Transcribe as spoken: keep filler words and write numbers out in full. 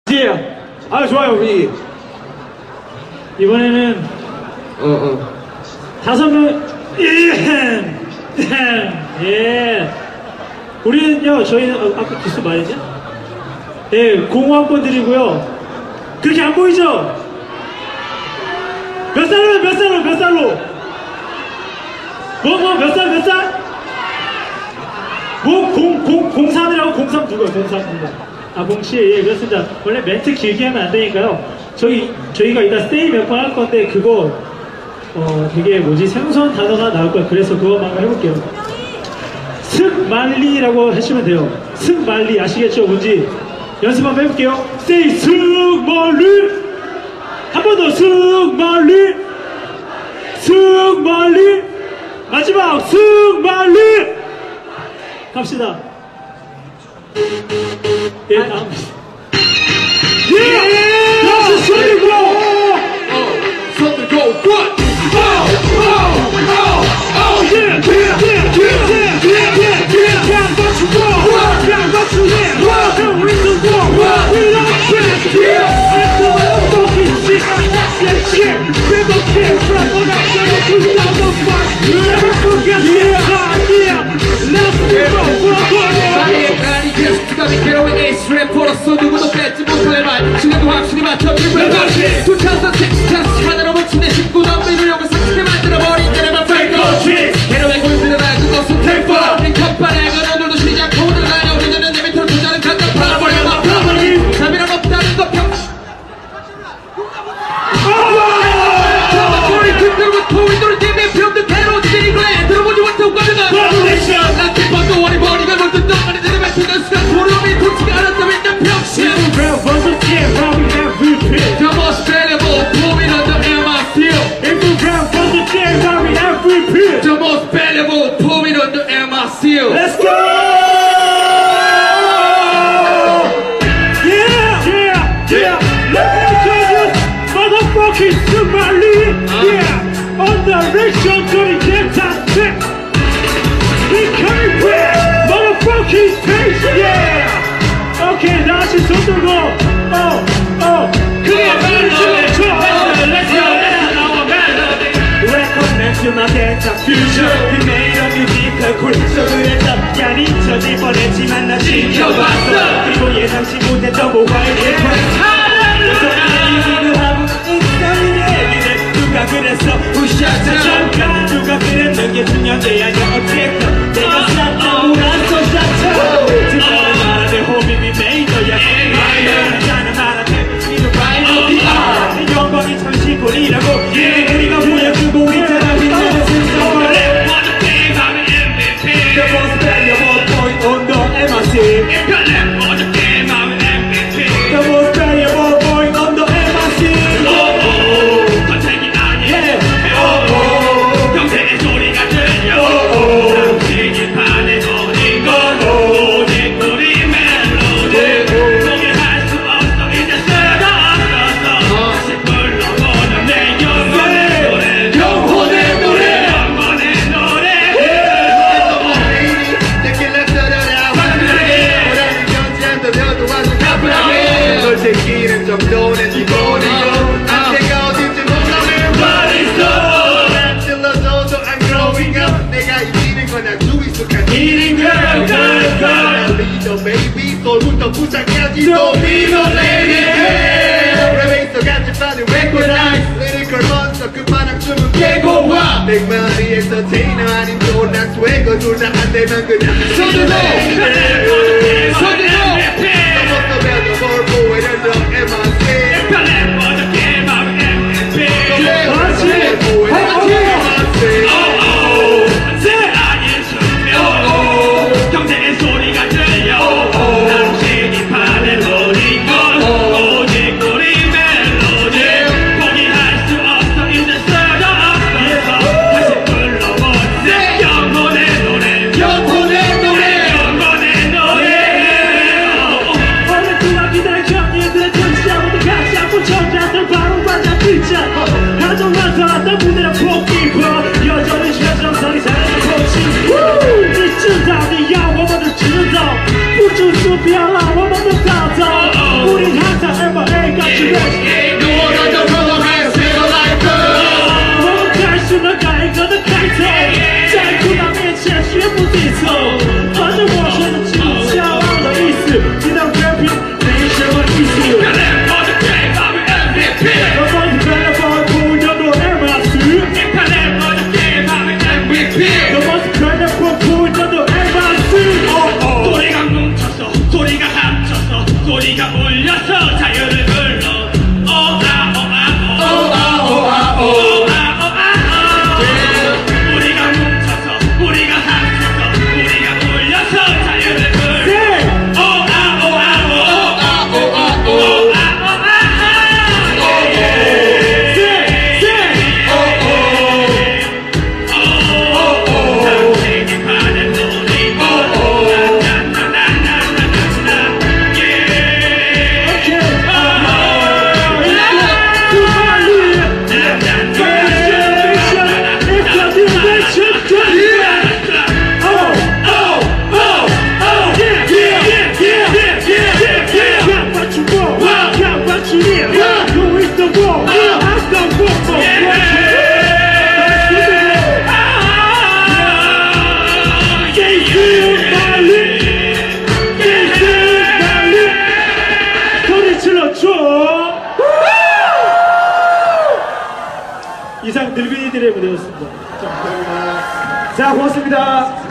아 좋아요 우리 이번에는 어어 다섯 명 예 우리는요 저희는 어, 아까 기수 말했냐? 예 공호 한 번 드리고요 그렇게 안 보이죠? 몇 살로 몇 살로 몇 살로 뭐 뭐 몇 살 몇 살? 뭐 공 공 공삼이라고 공삼 누구야 공삼 누구? 아 공씨 예 그렇습니다. 원래 멘트 길게 하면 안 되니까요. 저희 저희가 이따 스테이 몇 번 할 건데 그거 어 되게 뭐지 생소한 단어가 나올 거예요. 그래서 그거만 해볼게요. 슥말리라고 하시면 돼요. 슥말리 아시겠죠? 뭔지 연습 한번 해볼게요. Say 슥말리 한 번 더 슥말리 슥말리 마지막 슥말리 갑시다. 예, 다음. 예! 다시 손 들고! 손 들고, what? Oh! Oh! Oh! Oh! Yeah! Yeah! Yeah! Yeah! Yeah! Yeah! Yeah! Can't let you go! Can't let you in! Can't win the war! We don't care! Yeah! It's the fucking shit! That shit! We don't care! From what I'm saying to you on the fuck! Never forget this time! Yeah! Let's go! 괴로운 에이스 래퍼로서 누구도 뺏지 못할 말 시간도 확실히 맞춰 불불 것이 이천십육 하나로 묻힌 내 십구 년 미루려고 삭스게 만들어버린 내 랩은 팔것이 괴로운 골들어라 그것은 템퍼 이 컵반에 오늘도 시작 오늘 아냐 우리는 내 밑으로 두자는 간다 팔아버려 막 팔아버리 잠이란 없다는 것 평 소리 든들부터 윈도를 띠며 병든 대로 지린 거에 들어보지 못하고 가능한 버블레이션 나 기뻐도 원이 머리가 골든 덩어리 내려면 튀는 시간 소름이 돋지 않았다면 난 병신 The most valuable woman on the M I still The most valuable woman on the M I still Let's go! Yeah! Yeah! Yeah! Let me introduce motherfucking Somali! Yeah! On the direction to the fantastic! We coming with motherfucking space! Yeah! Okay, now she's on the road! Oh! Oh! 크게 멜로디! Let's go! Let's go! Recognize my dance future We made a musical creature 그래서 약간 잊혀질 뻔했지만 난 지켜봤어 그리고 예상치 못했던 모화의 얘기를 하고 있던 얘기를 누가 그랬어 우샤자 잠깐 누가 그랬는 게 중요한 게 아니야 어쨌든 내가 싹다 몰았어 샤차 지나는 말하는 호흡이 메이저야 나는 말하는 이는 라이너디야 내 영광이 참시골이라고 우리가 보여주고 있잖아 우리는 승성을 래퍼도 게임하면 엠브이피 The most valuable point on the M I C 래퍼도 게임하면 엠브이피 The most valuable point on the M I C 오오 전쟁이 아니야 오오 경쟁의 소리가 들려 오오 당신이 판에 노린 건 오직 우리 멜로디 포기할 수 없어 이제 쓸데없었어 다시 불러보는 내 영혼의 노래 영혼의 노래 영혼의 노래 느낄래 떨어라 화끈하게 보라는 견지한다며도 와서 가뿐하게 널 새끼는 정도는 기본이고 안태가 어딘지 몰라면 말있어 난 찔러줘도 I'm growing up 내가 이기는 거냐 주위숙한 일인 girl girl girl 리더 베이비 솔부터 부장까지 도미노 레이디 랩에 있어 간집안을 recognize lyrical monster 끝판왕춤은 깨고 와 백만이 엔터테이너 아닌 존나 스웨거 둘 다 안 되면 그냥 손들고 손들고 넘어서 배도 뭘 보이는 너 M I C 래퍼도 게임하면 엠브이피 같이 같이 아닌 숙명 경쟁의 소리가 들려 당신이 판에 노린 건 오직 우리 멜로디 포기할 수 없어 이제 쓸데없어서 다시 불러보는 내 영혼의 노래 영혼의 노래 영혼의 노래 누워라도 평범한 새로 라이프 갈수록 갈거든 갈터 달콤함의 제시의 부디소 어느 모션은 진짜 all the east 지난 랩이 내셔와 이슈 래퍼들 게임하면 엠브이피 너만 벨라볼 보여도 엠아스 래퍼들 게임하면 엠브이피 너만 벨라볼 보여도 엠아스 소리가 뭉쳐서 소리가 합쳐서 소리가 울려서 자유를 불러 오아 오아 오아 오아 오아 우리가 뭉쳐서 우리가 합쳐서 우리가 울려서 자유를 불러 오아 오아 오아 오아 오아 이상 늙은이들의 무대였습니다. 자, 고맙습니다.